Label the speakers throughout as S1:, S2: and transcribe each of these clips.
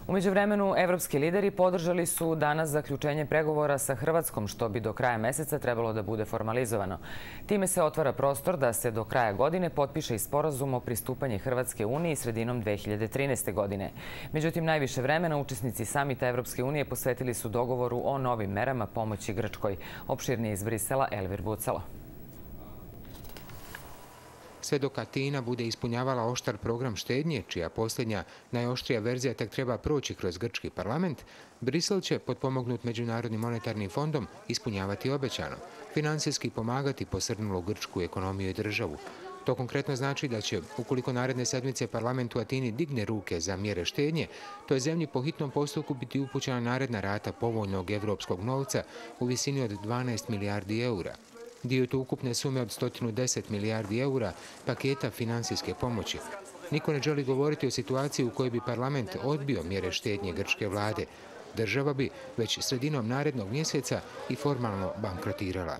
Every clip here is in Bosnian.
S1: U međuvremenu, evropski lideri podržali su danas zaključenje pregovora sa Hrvatskom, što bi do kraja meseca trebalo da bude formalizovano. Time se otvara prostor da se do kraja godine potpiše i sporazum o pristupanju Hrvatske Uniji sredinom 2013. godine. Međutim, najviše vremena učesnici samita Evropske unije posvetili su dogovoru o novim merama pomoći Grčkoj. Opširnije iz Brisela, Elvir Bucalo.
S2: Sve dok Atina bude ispunjavala oštar program štednje, čija posljednja, najoštrija verzija tek treba proći kroz grčki parlament, Brisel će, potpomognut Međunarodnim monetarnim fondom, ispunjavati obećano, financijski pomagati posrnulu grčku ekonomiju i državu. To konkretno znači da će, ukoliko naredne sedmice parlament u Atini digne ruke za mjere štednje, toj zemlji po hitnom postupku biti upućena naredna rata povoljnog evropskog novca u visini od 12 milijardi eura. Dio tu ukupne sume od 110 milijardi eura paketa financijske pomoći. Niko ne želi govoriti o situaciji u kojoj bi parlament odbio mjere štednje grčke vlade. Država bi već sredinom narednog mjeseca i formalno bankrotirala.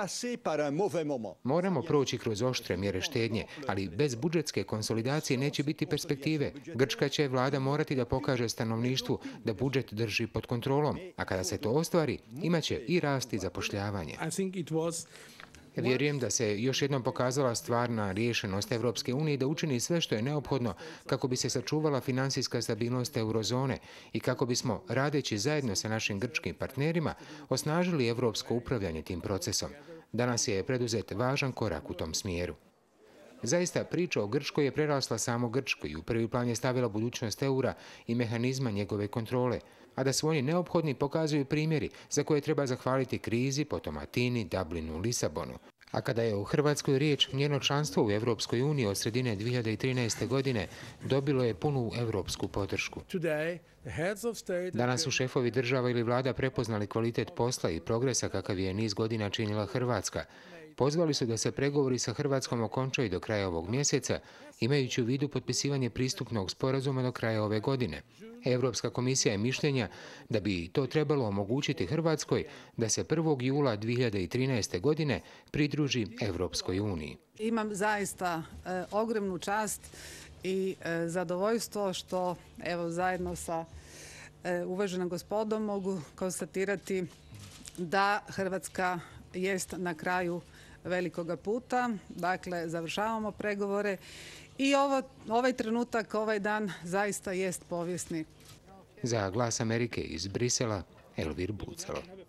S2: Moramo proći kroz oštre mjere štednje, ali bez budžetske konsolidacije neće biti perspektive. Grčka će vlada morati da pokaže stanovništvu da budžet drži pod kontrolom, a kada se to ostvari, imaće i rast i zapošljavanje. Vjerujem da se još jednom pokazala stvarna rješenost Evropske unije da učini sve što je neophodno kako bi se sačuvala financijska stabilnost eurozone i kako bismo, radeći zajedno sa našim grčkim partnerima, osnažili evropsko upravljanje tim procesom. Danas je preduzet važan korak u tom smjeru. Zaista, priča o Grčkoj je prerasla samo Grčkoj i u prvi plan je stavila budućnost eura i mehanizma njegove kontrole, a da su oni neophodni pokazuju primjeri za koje treba zahvaliti krizi, potom Atini, Dublinu, Lisabonu. A kada je u Hrvatskoj riječ, njeno članstvo u Evropskoj uniji od sredine 2013. godine dobilo je punu evropsku podršku. Danas su šefovi država ili vlada prepoznali kvalitet posla i progresa kakav je niz godina činila Hrvatska. Pozvali su da se pregovori sa Hrvatskom okončaju do kraja ovog mjeseca, imajući u vidu potpisivanje pristupnog sporazuma do kraja ove godine. Evropska komisija je mišljenja da bi to trebalo omogućiti Hrvatskoj da se 1. jula 2013. godine pridruži Evropskoj uniji.
S3: Imam zaista ogromnu čast i zadovoljstvo što evo zajedno sa uvaženom gospodom mogu konstatirati da Hrvatska jest na kraju velikoga puta. Dakle, završavamo pregovore i ovaj trenutak, ovaj dan zaista jest povijesni.
S2: Za Glas Amerike iz Brisela, Elvir Bucalo.